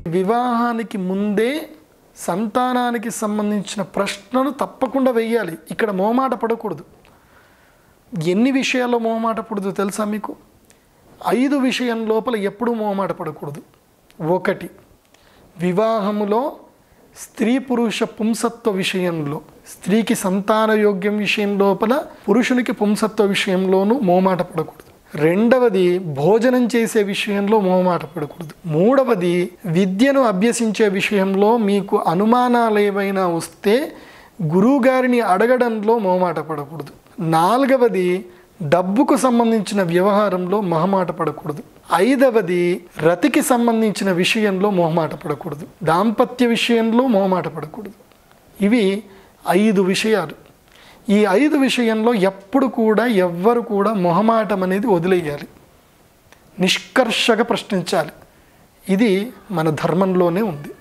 వివాహానికి ముందే సంతానానికి సంబంధించిన ప్రశ్నలు తప్పకుండా వేయాలి. ఇక్కడ మొహమాట పడకూడదు. ఎన్ని విషయాల్లో మొహమాట పడదు తెలుసా మీకు? 5 విషయం లోపల ఎప్పుడూ మొహమాట పడకూడదు. 1, వివాహములో స్త్రీ పురుష పుంసత్వ విషయంలో, స్త్రీకి సంతాన యోగ్యం విషయం లోపల, పురుషునికి పుంసత్వ విషయంలోనూ మొహమాట పడకూడదు. 2వది, భోజనం చేసే విషయంలో మొహమాట పడకూడదు. 3వది, విద్యను అభ్యసించే విషయంలో మీకు అనుమానాలు ఏవైనా వస్తే గురువుగారిని అడగడంలో మొహమాట పడకూడదు. 4వది, డబ్బుకు సంబంధించిన వ్యవహారంలో మొహమాట పడకూడదు. 5వది, రతికి సంబంధించిన విషయంలో మొహమాట పడకూడదు. దాంపత్య విషయంలో మొహమాట పడకూడదు. ఇవి 5 విషయాలు. ఈ 5 విషయంలో ఎప్పుడు కూడా ఎవ్వరు కూడా మొహమాటం అనేది వదిలేయాలి. నిష్కర్షగా ప్రశ్నించాలి. ఇది మన ధర్మంలోనే ఉంది.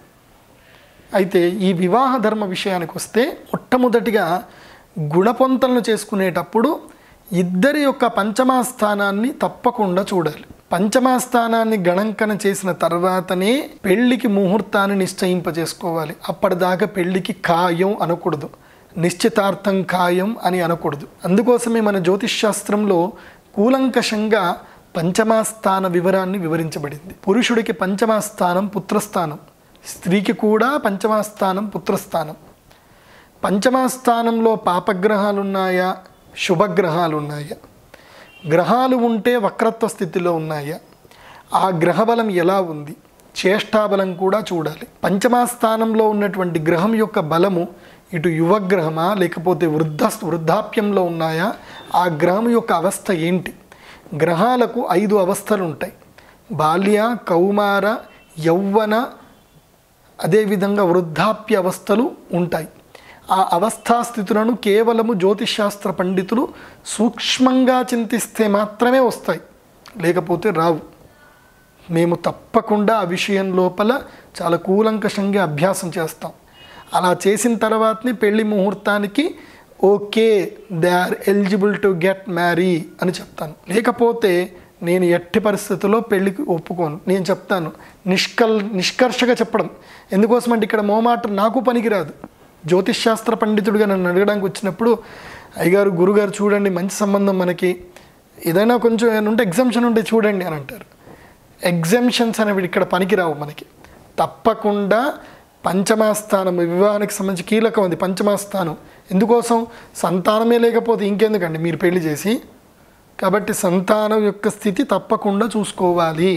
అయితే ఈ వివాహ ధర్మ విషయానికి వస్తే మొట్టమొదటిగా గుణపొంతలను చేసుకునేటప్పుడు ఇద్దరి యొక్క పంచమాస్థానాన్ని తప్పకుండా చూడాలి. పంచమాస్థానాన్ని గణంకన చేసిన తర్వాతనే పెళ్లికి ముహూర్తాన్ని నిశ్చయింపజేసుకోవాలి. అప్పటిదాకా పెళ్లికి ఖాయం అనకూడదు, నిశ్చితార్థం ఖాయం అని అనకూడదు. అందుకోసమే మన జ్యోతిష్శాస్త్రంలో కూలంకషంగా పంచమాస్థాన వివరాన్ని వివరించబడింది. పురుషుడికి పంచమాస్థానం పుత్రస్థానం, స్త్రీకి కూడా పంచమాస్థానం పుత్రస్థానం. పంచమాస్థానంలో పాపగ్రహాలు ఉన్నాయా, శుభగ్రహాలు ఉన్నాయా, గ్రహాలు ఉంటే వక్రత్వ స్థితిలో ఉన్నాయా, ఆ గ్రహబలం ఎలా ఉంది, చేష్టాబలం కూడా చూడాలి. పంచమాస్థానంలో ఉన్నటువంటి గ్రహం యొక్క బలము ఇటు యువగ్రహమా లేకపోతే వృద్ధాప్యంలో ఉన్నాయా, ఆ గ్రహం యొక్క అవస్థ ఏంటి. గ్రహాలకు 5 అవస్థలు ఉంటాయి. బాల్య, కౌమార, యౌవన, అదేవిధంగా వృద్ధాప్య అవస్థలు ఉంటాయి. ఆ అవస్థాస్థితులను కేవలము జ్యోతిష్శాస్త్ర పండితులు సూక్ష్మంగా చింతిస్తే మాత్రమే వస్తాయి, లేకపోతే రావు. మేము తప్పకుండా ఆ విషయం లోపల చాలా కూలంకషంగా అభ్యాసం చేస్తాం. అలా చేసిన తర్వాతనే పెళ్లి ముహూర్తానికి okay they are eligible to get marry అని చెప్తాను. లేకపోతే నేను ఎట్టి పరిస్థితుల్లో పెళ్ళికి ఒప్పుకోను. నేను చెప్తాను నిష్కర్షగా చెప్పడం. ఎందుకోసమంటే ఇక్కడ మోమాట నాకు పనికిరాదు. జ్యోతిష్శాస్త్ర పండితుడిగా నన్ను అడగడానికి వచ్చినప్పుడు, అయ్యగారు గురుగారు చూడండి మంచి సంబంధం మనకి, ఏదైనా కొంచెం ఏమైనా ఉంటే ఎగ్జామ్షన్ ఉంటే చూడండి అని అంటారు. ఎగ్జామ్షన్స్ అనేవి ఇక్కడ పనికిరావు మనకి. తప్పకుండా పంచమాస్థానం వివాహానికి సంబంధించి కీలకం అది పంచమాస్థానం. ఎందుకోసం? సంతానమే లేకపోతే ఇంకెందుకండి మీరు పెళ్లి చేసి. కాబట్టి సంతానం యొక్క స్థితి తప్పకుండా చూసుకోవాలి,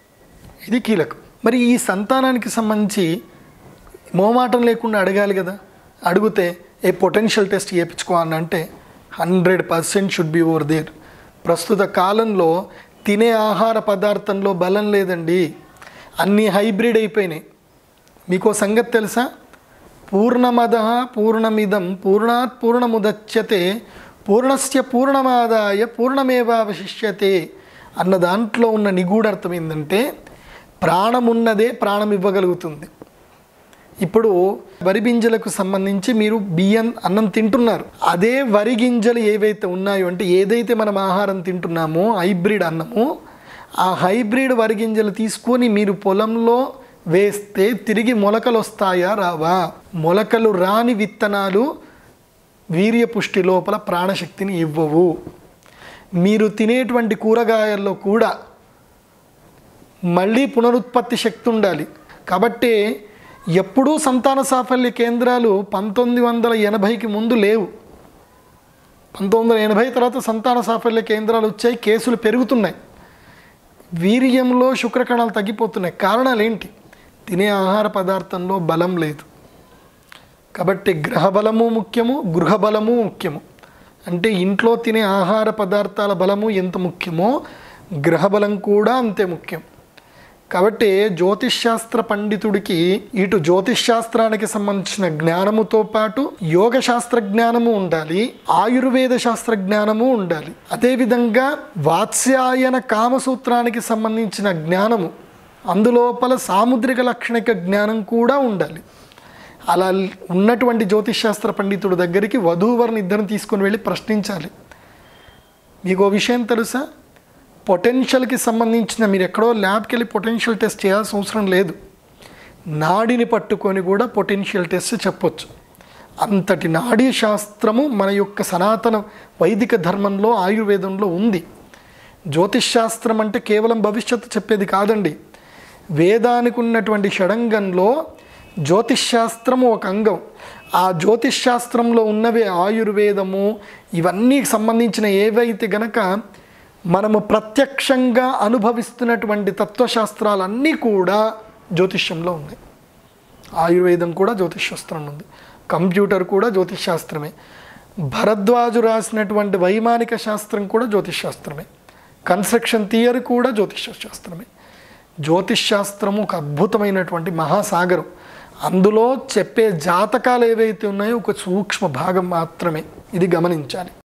ఇది కీలకం. మరి ఈ సంతానానికి సంబంధించి మోమాటం లేకుండా అడగాలి కదా. అడిగితే ఏ పొటెన్షియల్ టెస్ట్ చేయించుకోవాలని అంటే 100% షుడ్ బి ఓవర్ దేర్. ప్రస్తుత కాలంలో తినే ఆహార పదార్థంలో బలం లేదండి, అన్నీ హైబ్రిడ్ అయిపోయినాయి. మీకో సంగతి తెలుసా? పూర్ణమదః పూర్ణమిదం పూర్ణాత్ పూర్ణముదచ్యతే పూర్ణస్య పూర్ణమాదాయ పూర్ణమేవావశిష్యతే అన్న దాంట్లో ఉన్న నిగూఢార్థం ఏంటంటే ప్రాణమున్నదే ప్రాణం ఇవ్వగలుగుతుంది. ఇప్పుడు వరి గింజలకు సంబంధించి మీరు అన్నం తింటున్నారు. అదే వరి గింజలు ఏవైతే ఉన్నాయో అంటే ఏదైతే మనం ఆహారం తింటున్నామో హైబ్రిడ్ అన్నము, ఆ హైబ్రిడ్ వరి గింజలు తీసుకొని మీరు పొలంలో వేస్తే తిరిగి మొలకలు వస్తాయా రావా? మొలకలు రాని విత్తనాలు వీర్య పుష్టి లోపల ప్రాణశక్తిని ఇవ్వవు. మీరు తినేటువంటి కూరగాయల్లో కూడా మళ్ళీ పునరుత్పత్తి శక్తి ఉండాలి. కాబట్టి ఎప్పుడూ సంతాన సాఫల్య కేంద్రాలు 1980కి ముందు లేవు. 1980 తర్వాత సంతాన సాఫల్య కేంద్రాలు వచ్చాయి, కేసులు పెరుగుతున్నాయి, వీర్యంలో శుక్రకణాలు తగ్గిపోతున్నాయి. కారణాలు ఏంటి? తినే ఆహార పదార్థంలో బలం లేదు. కాబట్టి గ్రహబలము ముఖ్యము, గృహబలము ముఖ్యము. అంటే ఇంట్లో తినే ఆహార పదార్థాల బలము ఎంత ముఖ్యమో గ్రహబలం కూడా అంతే ముఖ్యం. కాబట్టి జ్యోతిష్శాస్త్ర పండితుడికి ఇటు జ్యోతిష్శాస్త్రానికి సంబంధించిన జ్ఞానముతో పాటు యోగ శాస్త్ర జ్ఞానము ఉండాలి, ఆయుర్వేద శాస్త్ర జ్ఞానము ఉండాలి. అదేవిధంగా వాత్స్యాయన కామసూత్రానికి సంబంధించిన జ్ఞానము, అందులోపల సాముద్రిక లక్షణిక జ్ఞానం కూడా ఉండాలి. అలా ఉన్నటువంటి జ్యోతిష్శాస్త్ర పండితుడి దగ్గరికి వధూవరుని ఇద్దరిని తీసుకొని వెళ్ళి ప్రశ్నించాలి. మీకు ఓ విషయం తెలుసా? పొటెన్షియల్కి సంబంధించిన మీరు ఎక్కడో ల్యాబ్కి వెళ్ళి పొటెన్షియల్ టెస్ట్ చేయాల్సిన అవసరం లేదు. నాడిని పట్టుకొని కూడా పొటెన్షియల్ టెస్ట్ చెప్పొచ్చు. అంతటి నాడీ శాస్త్రము మన యొక్క సనాతన వైదిక ధర్మంలో ఆయుర్వేదంలో ఉంది. జ్యోతిష్ శాస్త్రం అంటే కేవలం భవిష్యత్తు చెప్పేది కాదండి. వేదానికి ఉన్నటువంటి షడంగంలో జ్యోతిష్ శాస్త్రము ఒక అంగం. ఆ జ్యోతిష్ శాస్త్రంలో ఉన్నవే ఆయుర్వేదము, ఇవన్నీ సంబంధించిన ఏవైతే గనక మనము ప్రత్యక్షంగా అనుభవిస్తున్నటువంటి తత్వశాస్త్రాలన్నీ కూడా జ్యోతిష్యంలో ఉన్నాయి. ఆయుర్వేదం కూడా జ్యోతిష్ శాస్త్రం ఉంది, కంప్యూటర్ కూడా జ్యోతిష్ శాస్త్రమే, భరద్వాజు రాసినటువంటి వైమానిక శాస్త్రం కూడా జ్యోతిష్ శాస్త్రమే, కన్స్ట్రక్షన్ థియరీ కూడా జ్యోతిష శాస్త్రమే. జ్యోతిష్ శాస్త్రము ఒక అద్భుతమైనటువంటి మహాసాగరం. అందులో చెప్పే జాతకాలు ఏవైతే ఉన్నాయో ఒక సూక్ష్మ భాగం మాత్రమే, ఇది గమనించాలి.